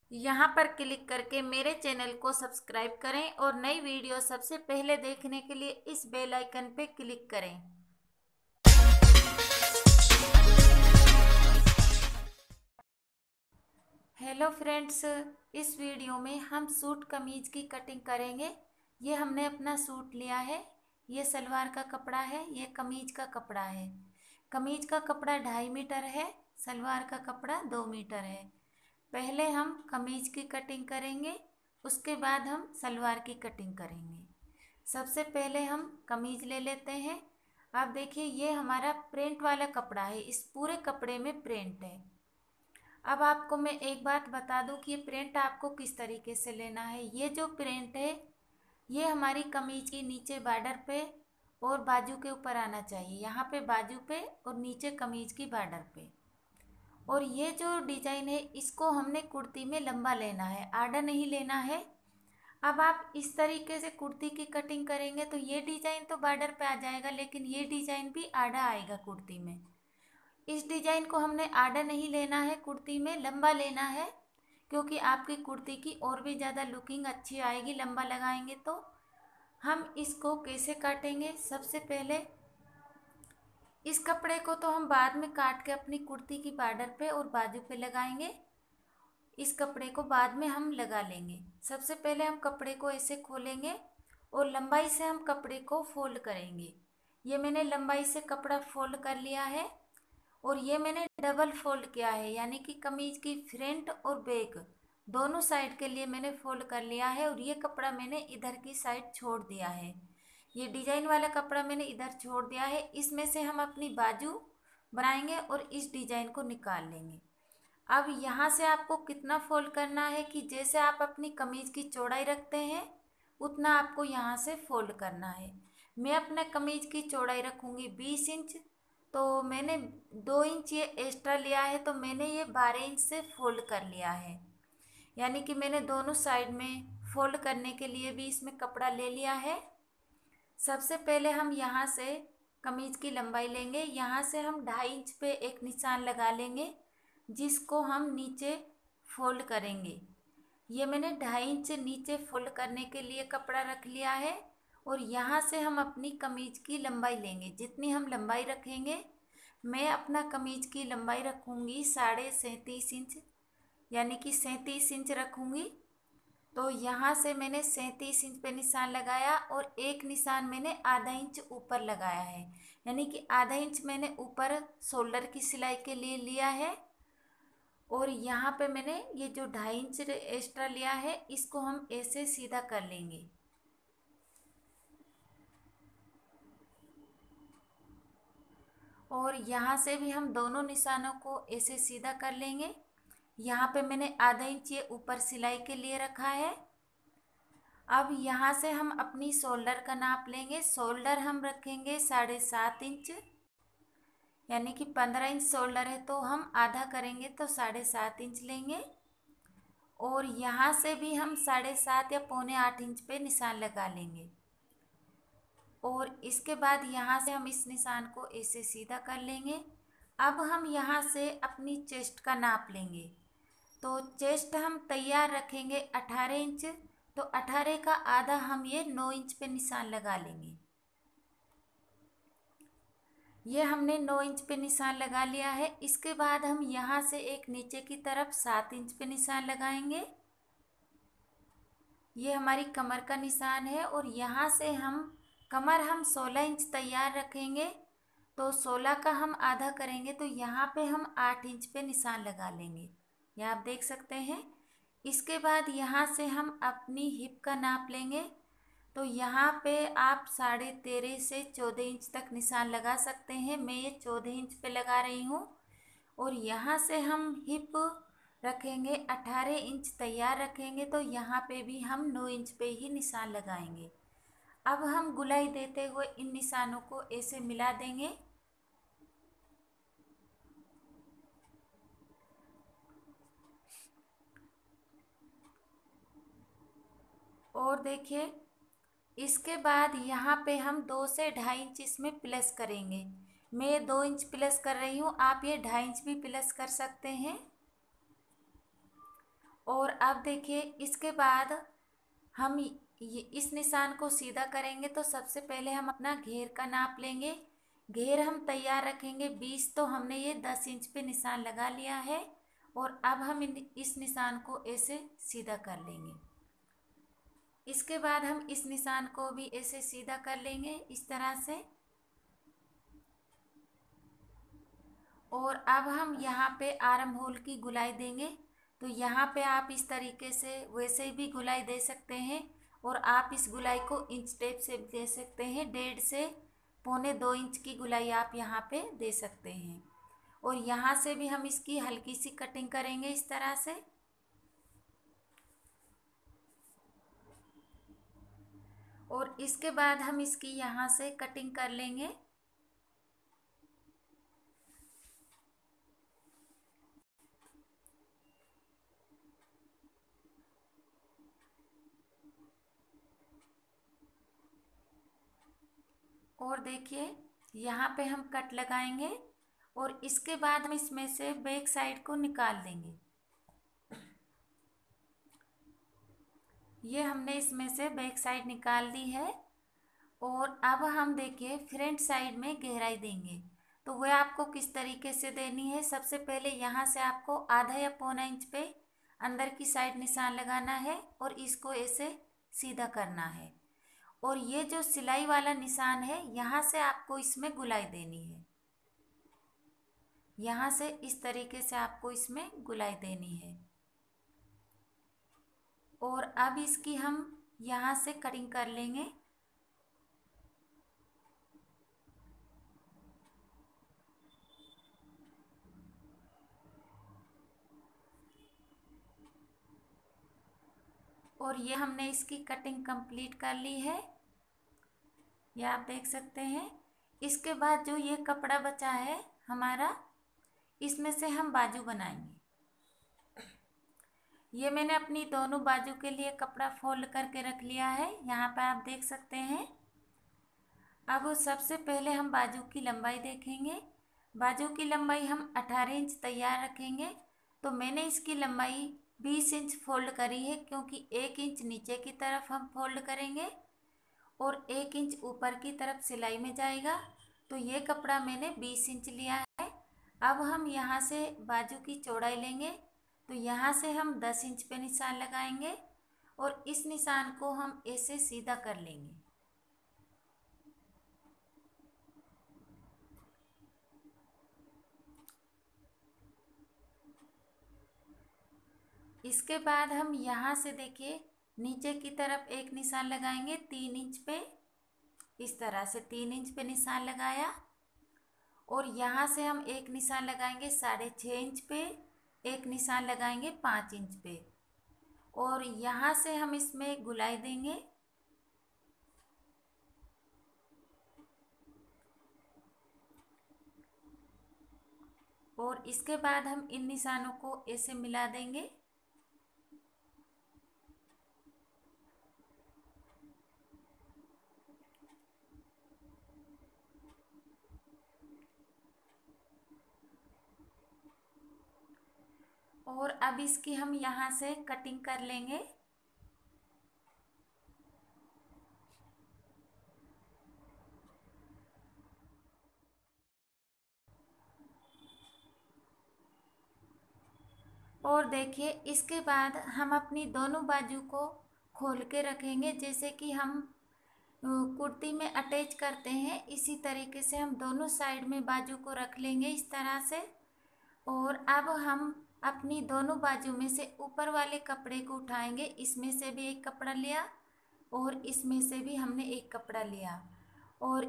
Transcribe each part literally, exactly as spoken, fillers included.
यहाँ पर क्लिक करके मेरे चैनल को सब्सक्राइब करें और नई वीडियो सबसे पहले देखने के लिए इस बेल आइकन पे क्लिक करें। हेलो फ्रेंड्स, इस वीडियो में हम सूट कमीज की कटिंग करेंगे। ये हमने अपना सूट लिया है। ये सलवार का कपड़ा है, ये कमीज का कपड़ा है। कमीज का कपड़ा ढाई मीटर है, सलवार का कपड़ा दो मीटर है। पहले हम कमीज की कटिंग करेंगे, उसके बाद हम सलवार की कटिंग करेंगे। सबसे पहले हम कमीज ले लेते हैं। आप देखिए, ये हमारा प्रिंट वाला कपड़ा है, इस पूरे कपड़े में प्रिंट है। अब आपको मैं एक बात बता दूं कि ये प्रिंट आपको किस तरीके से लेना है। ये जो प्रिंट है ये हमारी कमीज की नीचे बॉर्डर पे और बाजू के ऊपर आना चाहिए, यहाँ पे बाजू पे और नीचे कमीज की बॉर्डर पे। और ये जो डिजाइन है इसको हमने कुर्ती में लंबा लेना है, आड़ा नहीं लेना है। अब आप इस तरीके से कुर्ती की कटिंग करेंगे तो ये डिजाइन तो बॉर्डर पे आ जाएगा, लेकिन ये डिजाइन भी आड़ा आएगा कुर्ती में। इस डिजाइन को हमने आड़ा नहीं लेना है, कुर्ती में लंबा लेना है, क्योंकि आपकी कुर्ती की और भी ज़्यादा लुकिंग अच्छी आएगी लंबा लगाएंगे तो। हम इसको कैसे काटेंगे, सबसे पहले इस कपड़े को तो हम बाद में काट के अपनी कुर्ती की बॉर्डर पे और बाजू पे लगाएंगे। इस कपड़े को बाद में हम लगा लेंगे। सबसे पहले हम कपड़े को ऐसे खोलेंगे और लंबाई से हम कपड़े को फोल्ड करेंगे। ये मैंने लंबाई से कपड़ा फोल्ड कर लिया है और ये मैंने डबल फोल्ड किया है, यानी कि कमीज की फ्रंट और बैक दोनों साइड के लिए मैंने फोल्ड कर लिया है। और ये कपड़ा मैंने इधर की साइड छोड़ दिया है, ये डिजाइन वाला कपड़ा मैंने इधर छोड़ दिया है। इसमें से हम अपनी बाजू बनाएंगे और इस डिजाइन को निकाल लेंगे। अब यहाँ से आपको कितना फोल्ड करना है कि जैसे आप अपनी कमीज की चौड़ाई रखते हैं उतना आपको यहाँ से फोल्ड करना है। मैं अपने कमीज की चौड़ाई रखूँगी बीस इंच, तो मैंने दो इंच ये एक्स्ट्रा लिया है, तो मैंने ये बारह इंच से फोल्ड कर लिया है। यानी कि मैंने दोनों साइड में फोल्ड करने के लिए भी इसमें कपड़ा ले लिया है। सबसे पहले हम यहाँ से कमीज की लंबाई लेंगे, यहाँ से हम ढाई इंच पे एक निशान लगा लेंगे जिसको हम नीचे फोल्ड करेंगे। ये मैंने ढाई इंच नीचे फोल्ड करने के लिए कपड़ा रख लिया है। और यहाँ से हम अपनी कमीज की लंबाई लेंगे, जितनी हम लंबाई रखेंगे। मैं अपना कमीज की लंबाई रखूँगी साढ़े सैंतीस इंच, यानी कि सैंतीस इंच रखूँगी। तो यहाँ से मैंने सैंतीस इंच पे निशान लगाया और एक निशान मैंने आधा इंच ऊपर लगाया है, यानी कि आधा इंच मैंने ऊपर शोल्डर की सिलाई के लिए लिया है। और यहाँ पे मैंने ये जो ढाई इंच एक्स्ट्रा लिया है इसको हम ऐसे सीधा कर लेंगे। और यहाँ से भी हम दोनों निशानों को ऐसे सीधा कर लेंगे। यहाँ पे मैंने आधा इंच ये ऊपर सिलाई के लिए रखा है। अब यहाँ से हम अपनी शोल्डर का नाप लेंगे। शोल्डर हम रखेंगे साढ़े सात इंच, यानी कि पंद्रह इंच शोल्डर है तो हम आधा करेंगे तो साढ़े सात इंच लेंगे। और यहाँ से भी हम साढ़े सात या पौने आठ इंच पे निशान लगा लेंगे। और इसके बाद यहाँ से हम इस निशान को ऐसे सीधा कर लेंगे। अब हम यहाँ से अपनी चेस्ट का नाप लेंगे। तो चेस्ट हम तैयार रखेंगे अठारह इंच, तो अठारह का आधा हम ये नौ इंच पे निशान लगा लेंगे। ये हमने नौ इंच पे निशान लगा लिया है। इसके बाद हम यहाँ से एक नीचे की तरफ सात इंच पे निशान लगाएंगे। ये हमारी कमर का निशान है। और यहाँ से हम कमर हम सोलह इंच तैयार रखेंगे, तो सोलह का हम आधा करेंगे तो यहाँ पे हम आठ इंच पे निशान लगा लेंगे, ये आप देख सकते हैं। इसके बाद यहाँ से हम अपनी हिप का नाप लेंगे। तो यहाँ पे आप साढ़े तेरह से चौदह इंच तक निशान लगा सकते हैं, मैं ये चौदह इंच पे लगा रही हूँ। और यहाँ से हम हिप रखेंगे अठारह इंच तैयार रखेंगे, तो यहाँ पे भी हम नौ इंच पे ही निशान लगाएंगे। अब हम गुलाई देते हुए इन निशानों को ऐसे मिला देंगे। और देखिए, इसके बाद यहाँ पे हम दो से ढाई इंच इसमें प्लस करेंगे। मैं दो इंच प्लस कर रही हूँ, आप ये ढाई इंच भी प्लस कर सकते हैं। और अब देखिए इसके बाद हम ये इस निशान को सीधा करेंगे। तो सबसे पहले हम अपना घेर का नाप लेंगे। घेर हम तैयार रखेंगे बीस, तो हमने ये दस इंच पे निशान लगा लिया है। और अब हम इस निशान को ऐसे सीधा कर लेंगे। इसके बाद हम इस निशान को भी ऐसे सीधा कर लेंगे इस तरह से। और अब हम यहाँ पे आर्म होल की गुलाई देंगे। तो यहाँ पे आप इस तरीके से वैसे भी गुलाई दे सकते हैं, और आप इस गुलाई को इंच टेप से दे सकते हैं। डेढ़ से पौने दो इंच की गुलाई आप यहाँ पे दे सकते हैं। और यहाँ से भी हम इसकी हल्की सी कटिंग करेंगे इस तरह से। और इसके बाद हम इसकी यहाँ से कटिंग कर लेंगे। और देखिए यहाँ पे हम कट लगाएंगे, और इसके बाद हम इसमें से बैक साइड को निकाल देंगे। ये हमने इसमें से बैक साइड निकाल दी है। और अब हम देखिए फ्रंट साइड में गहराई देंगे। तो वह आपको किस तरीके से देनी है। सबसे पहले यहाँ से आपको आधा या पौना इंच पे अंदर की साइड निशान लगाना है, और इसको ऐसे सीधा करना है। और ये जो सिलाई वाला निशान है, यहाँ से आपको इसमें गुलाई देनी है। यहाँ से इस तरीके से आपको इसमें गुलाई देनी है। और अब इसकी हम यहाँ से कटिंग कर लेंगे। और ये हमने इसकी कटिंग कंप्लीट कर ली है, ये आप देख सकते हैं। इसके बाद जो ये कपड़ा बचा है हमारा, इसमें से हम बाजू बनाएंगे। ये मैंने अपनी दोनों बाजू के लिए कपड़ा फोल्ड करके रख लिया है, यहाँ पर आप देख सकते हैं। अब सबसे पहले हम बाजू की लंबाई देखेंगे। बाजू की लंबाई हम अठारह इंच तैयार रखेंगे। तो मैंने इसकी लंबाई बीस इंच फोल्ड करी है, क्योंकि एक इंच नीचे की तरफ हम फोल्ड करेंगे और एक इंच ऊपर की तरफ सिलाई में जाएगा। तो ये कपड़ा मैंने बीस इंच लिया है। अब हम यहाँ से बाजू की चौड़ाई लेंगे। तो यहाँ से हम दस इंच पे निशान लगाएंगे, और इस निशान को हम ऐसे सीधा कर लेंगे। इसके बाद हम यहाँ से देखिए नीचे की तरफ एक निशान लगाएंगे तीन इंच पे। इस तरह से तीन इंच पे निशान लगाया, और यहाँ से हम एक निशान लगाएंगे साढ़े छः इंच पे, एक निशान लगाएंगे पाँच इंच पे, और यहाँ से हम इसमें गुलाई देंगे। और इसके बाद हम इन निशानों को ऐसे मिला देंगे। और अब इसकी हम यहाँ से कटिंग कर लेंगे। और देखिए इसके बाद हम अपनी दोनों बाजू को खोल के रखेंगे, जैसे कि हम कुर्ती में अटैच करते हैं, इसी तरीके से हम दोनों साइड में बाजू को रख लेंगे इस तरह से। और अब हम अपनी दोनों बाजू में से ऊपर वाले कपड़े को उठाएंगे। इसमें से भी एक कपड़ा लिया, और इसमें से भी हमने एक कपड़ा लिया, और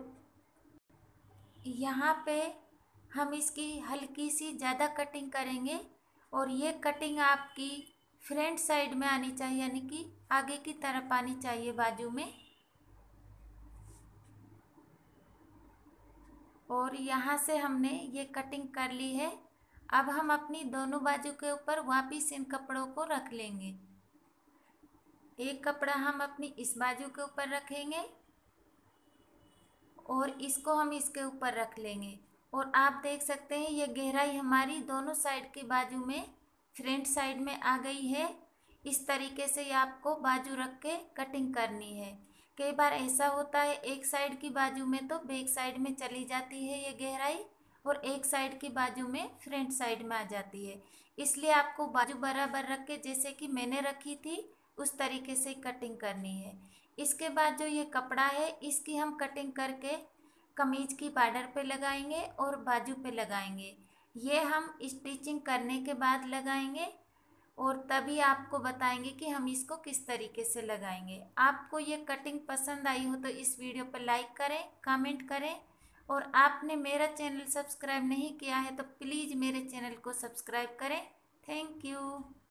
यहाँ पे हम इसकी हल्की सी ज़्यादा कटिंग करेंगे। और ये कटिंग आपकी फ्रंट साइड में आनी चाहिए, यानी कि आगे की तरफ आनी चाहिए बाजू में। और यहाँ से हमने ये कटिंग कर ली है। अब हम अपनी दोनों बाजू के ऊपर वापस इन कपड़ों को रख लेंगे। एक कपड़ा हम अपनी इस बाजू के ऊपर रखेंगे, और इसको हम इसके ऊपर रख लेंगे। और आप देख सकते हैं ये गहराई हमारी दोनों साइड की बाजू में फ्रंट साइड में आ गई है। इस तरीके से ये आपको बाजू रख के कटिंग करनी है। कई बार ऐसा होता है एक साइड की बाजू में तो बैक साइड में चली जाती है ये गहराई, और एक साइड की बाजू में फ्रंट साइड में आ जाती है। इसलिए आपको बाजू बराबर रख के, जैसे कि मैंने रखी थी उस तरीके से कटिंग करनी है। इसके बाद जो ये कपड़ा है इसकी हम कटिंग करके कमीज की बॉर्डर पे लगाएंगे और बाजू पे लगाएंगे। ये हम स्टिचिंग करने के बाद लगाएंगे और तभी आपको बताएंगे कि हम इसको किस तरीके से लगाएंगे। आपको ये कटिंग पसंद आई हो तो इस वीडियो पर लाइक करें, कमेंट करें, और आपने मेरा चैनल सब्सक्राइब नहीं किया है तो प्लीज़ मेरे चैनल को सब्सक्राइब करें। Thank you.